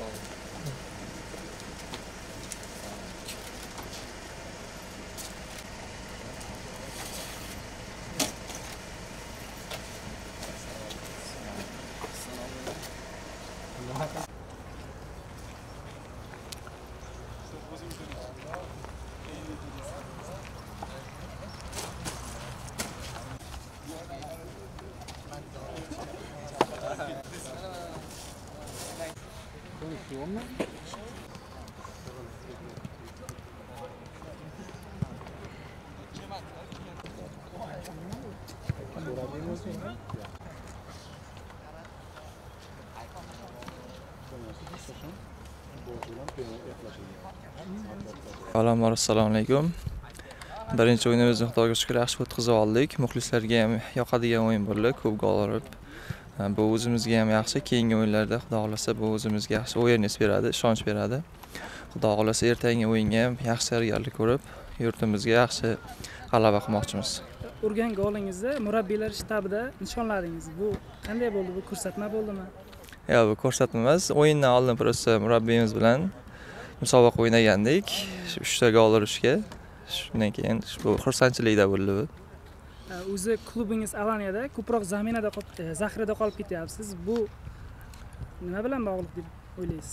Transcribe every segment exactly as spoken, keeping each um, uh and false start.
Avvalambor assalomu alaykum. Birinchi o'yinimizni Xudoga shukr yaxshi o'tkazib oldik. Muxlislarga ham yoqadigan o'yin bo'ldi, ko'p gol urib. Bu o'zimizga ham yaxshi. Keyingi o'yinlarda Xudo xolasa bu o'zimizga yaxshi o'yinni beradi, ishonch beradi. Xudo xolasa ertangi o'yinga ham yaxshi tayyorgarlik ko'rib, yurtimizga yaxshi g'alaba qilmoqchimiz. Urgan golingizni murabbiylar shtabida nishonladingiz. Bu qanday bo'ldi? Bu ko'rsatma bo'ldimi? Yo'q, bu ko'rsatma emas. O'yindan oldin prosta murabbiyimiz bilan musobaqa o'ynagandik. uchta gol urishga. Shundan keyin bu xursandchilikda bo'ldi bu. O'zi klubingiz Alaniyada ko'proq zaminada qolib, zaxirada qolib ketyapsiz. Bu nima bilan bog'liq deb o'ylaysiz?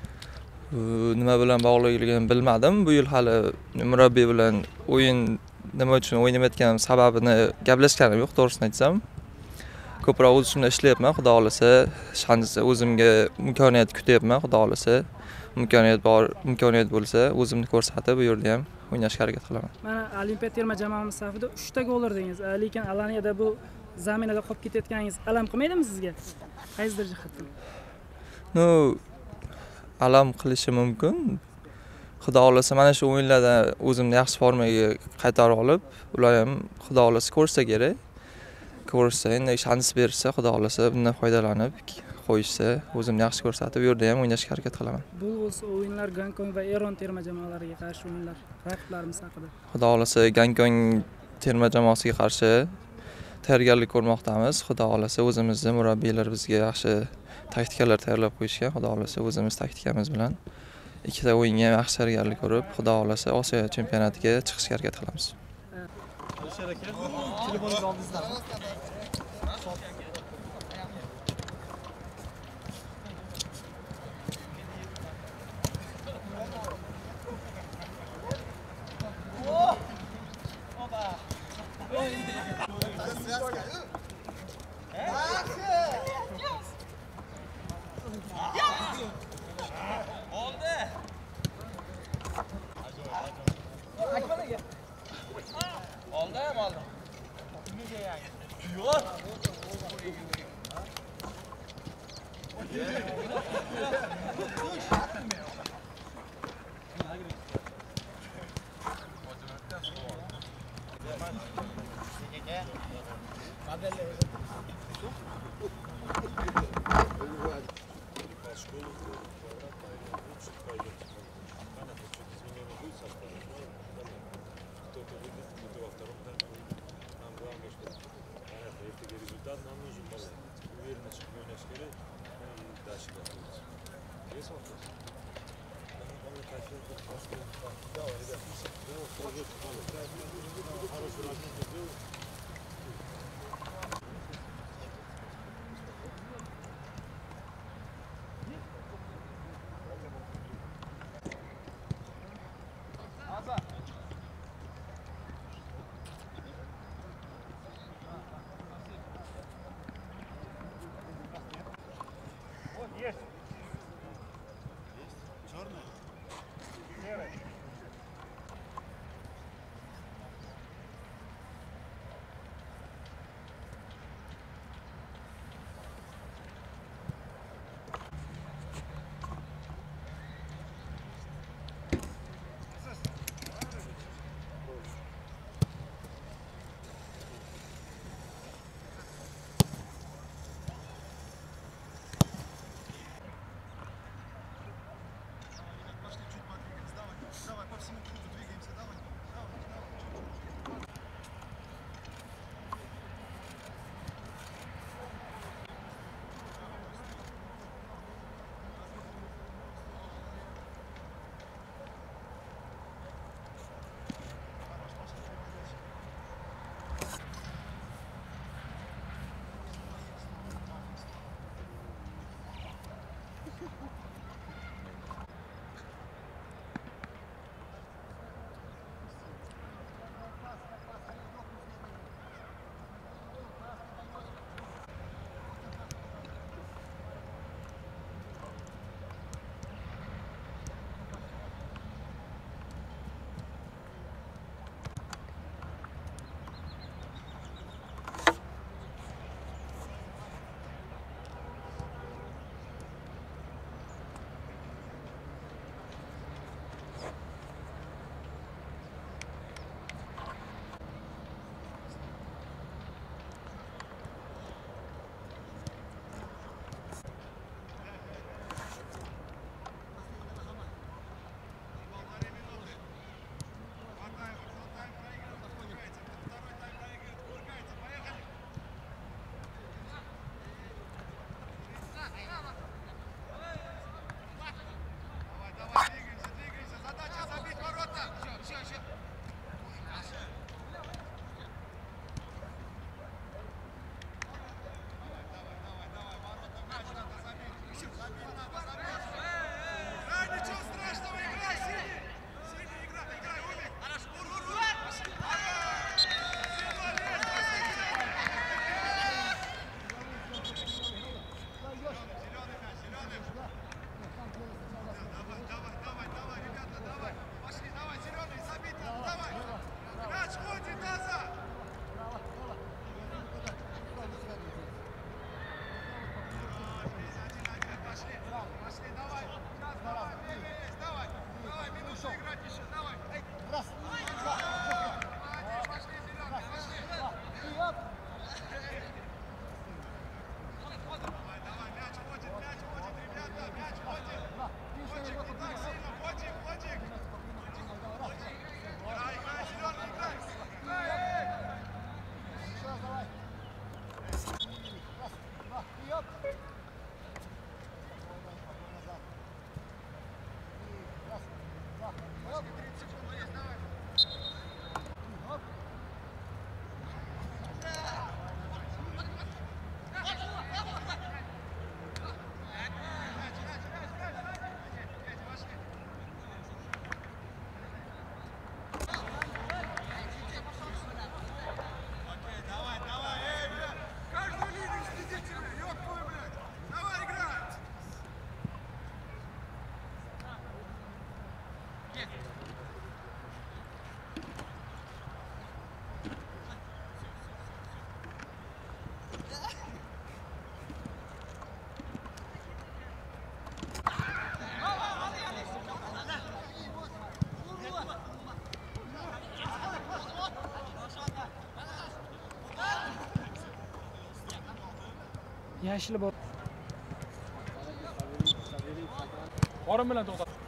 Nima bilan bog'liqligini bilmadim. Bu yil hali murabbiy bilan o'yin nima uchun o'ynamayotganim sababini gaplashganim yo'q, to'g'risini aytsam. Ko'proq o'z ishimda ishlayapman, Xudo xolasa, shansi o'zimga imkoniyat kutyapman, Xudo xolasa. Imkoniyat bor, imkoniyat bo'lsa, o'zimni ko'rsatib, bu yerda ham o'ynashga harakat qilaman. Mana Olimpiya terma jamoamiz safida uchta gol urdingiz, lekin Alaniyada bu zaminada qolib ketayotganingiz alam qilmaydimi sizga? Qaysidir jihatdan? No, alam qilishi mumkin. Xudo xolasa mana shu o'yinlarda o'zimni yaxshi formaga qaytarib olib, ular ham Xudo xolasa ko'rsa kerak. Ko'rsa, endi shans bersa, Xudo xolasa bundan foydalanib qo'yishsa, o'zimni yaxshi ko'rsatib, bu yerda ham o'ynashga harakat qilaman. Bu bo'lsa o'yinlar Gonkong va Eron terma jamoalariga qarshi o'yinlar, raqiblarimiz haqida. Xudo xolasa Gonkong terma jamoasiga qarshi tayyorgarlik ko'rmoqdamiz. Xudo xolasa o'zimizni murabbiylar bizga yaxshi taktikalar tayyorlab qo'yishgan. Xudo xolasa o'zimiz taktikamiz bilan ikkita o'yinga yaxshi tayyorgarlik ko'rib, Xudo xolasa Osiyo chempionatiga chiqishga harakat qilamiz. tashilib bor. Qorin bilan to'xtat.